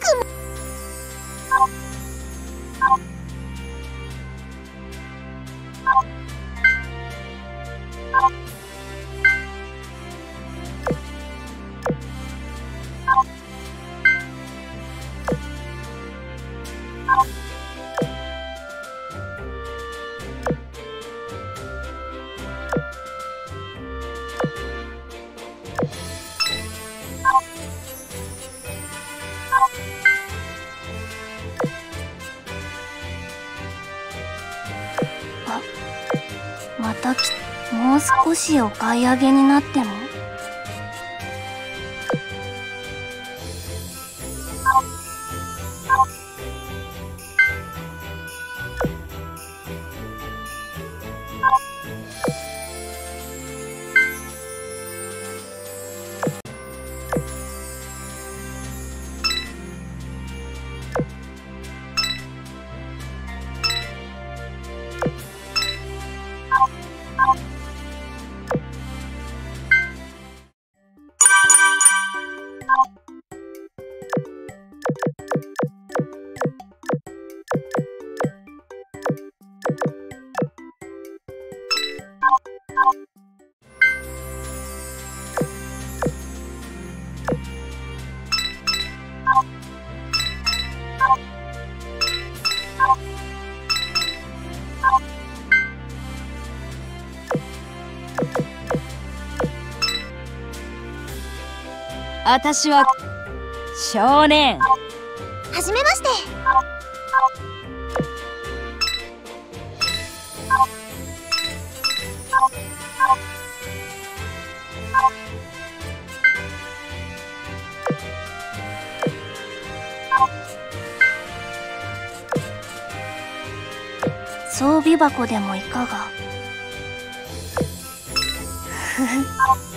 またもう少しお買い上げになっても。 私は少年。 はじめまして。装備箱でもいかが。ふふ。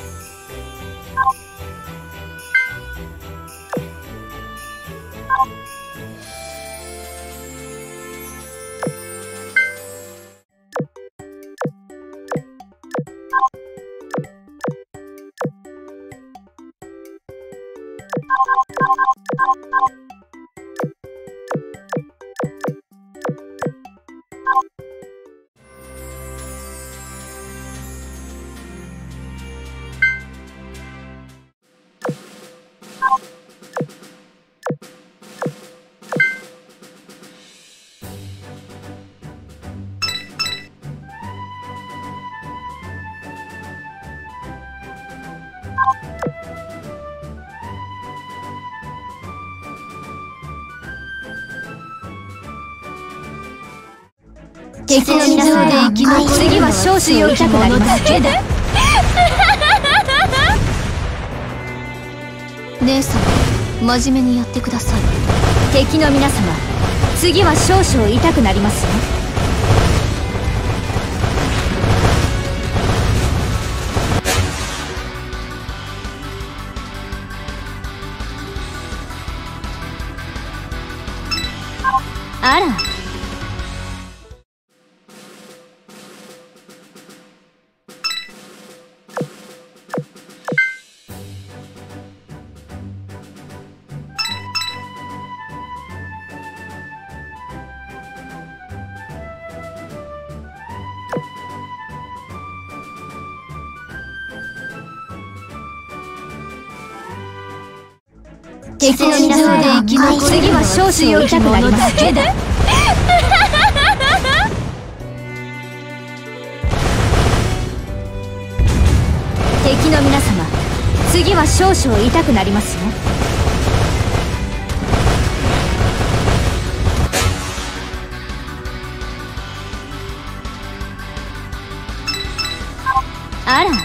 敵の皆さんで生き残る。次は少子を痛くなりますだけで。姉様、真面目にやってください。敵の皆様、次は少々痛くなりますよ。あら。敵の皆さんで生き残る。次は少子を痛くなりますだけで。敵の皆様、次は少々痛くなりますよ。あら。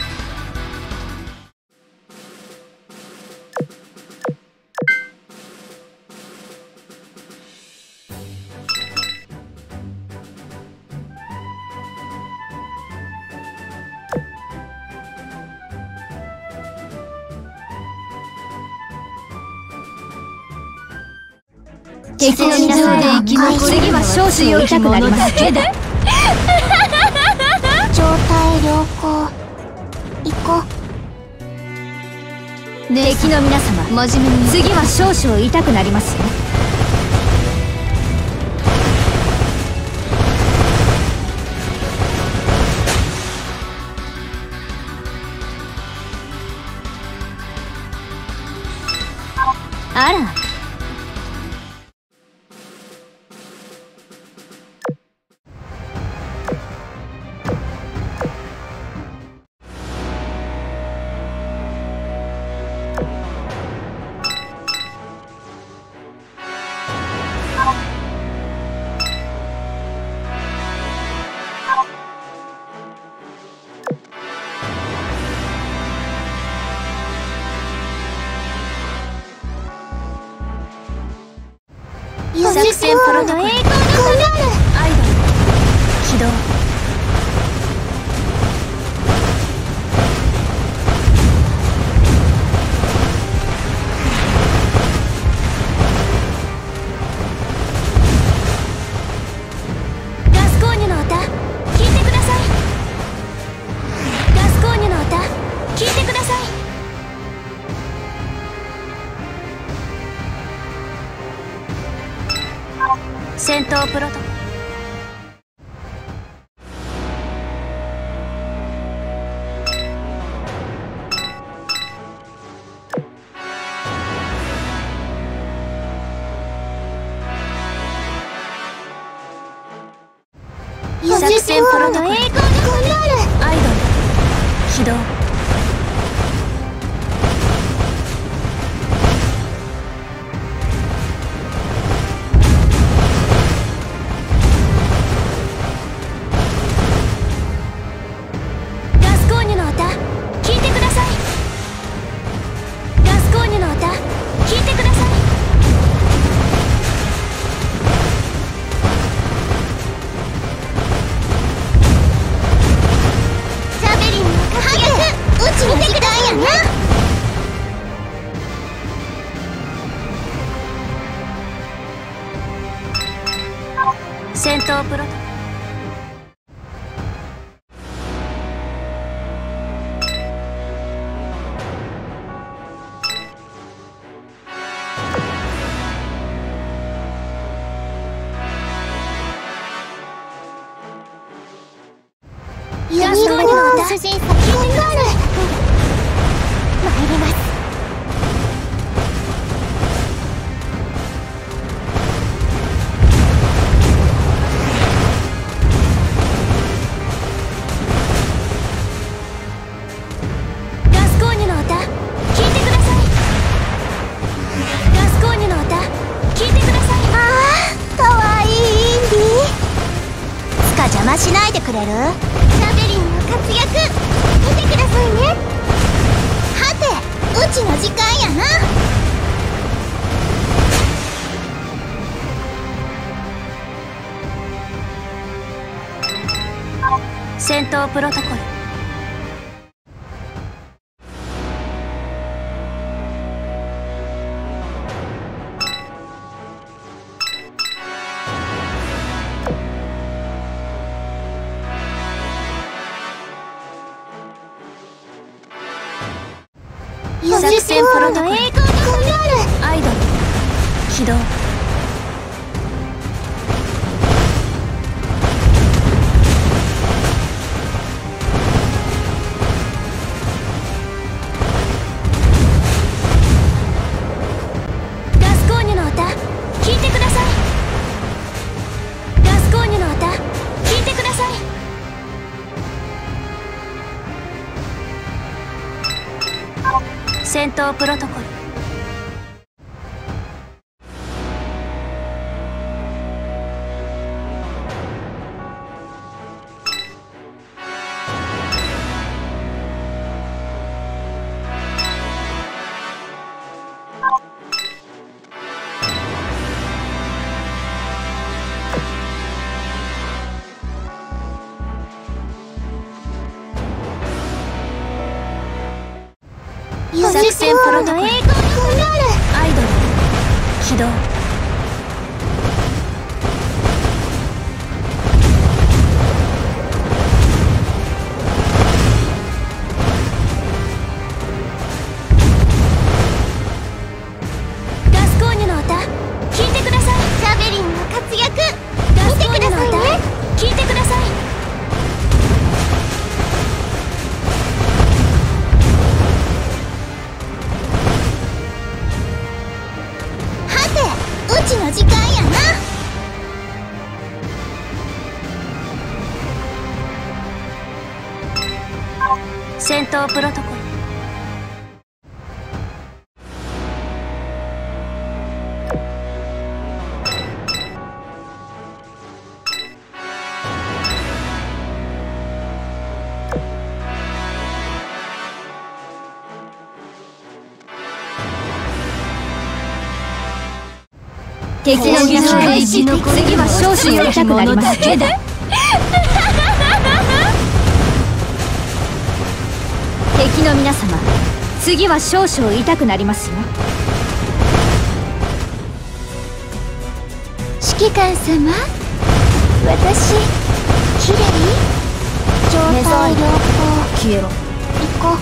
敵の皆さんで生き残る。次は少子を痛くなりますだけで。状態良好。行こう。 敵の皆様、真面目に次は少々痛くなりますよ。あら、作戦プロトコル、アイドル起動。ガスコーニュの歌聞いてください。ガスコーニュの歌聞いてください。戦闘プロトコル、作戦プロトコル、アイドル起動。戦闘プロトコル、ガスコーニュの歌主人先に参ります。邪魔しないでくれる？シャベリンの活躍見てくださいね。はて、うちの時間やな。戦闘プロトコル、作戦プロトコル、アイドル起動。ガスコーニュの歌聞いてください。ガスコーニュの歌聞いてください。戦闘プロトコル、作戦プロトコル、アイドル起動。 戦闘プロトコル。 敵の皆様、次は少々やりたくなりますね。敵の皆様、次は少々痛くなりますよ。指揮官様、私きれい？状態良好。消えろ。行こう。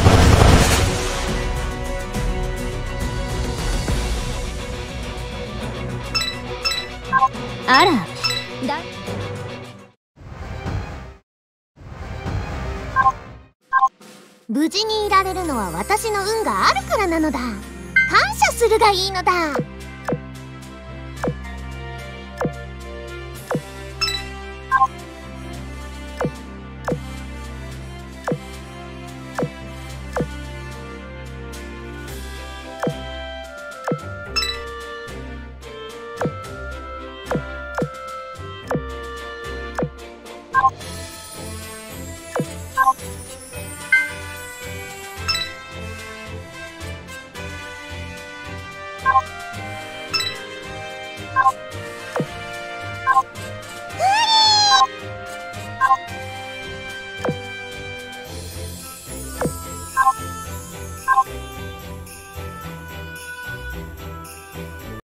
あら、無事にいられるのは私の運があるからなのだ。感謝するがいいのだ。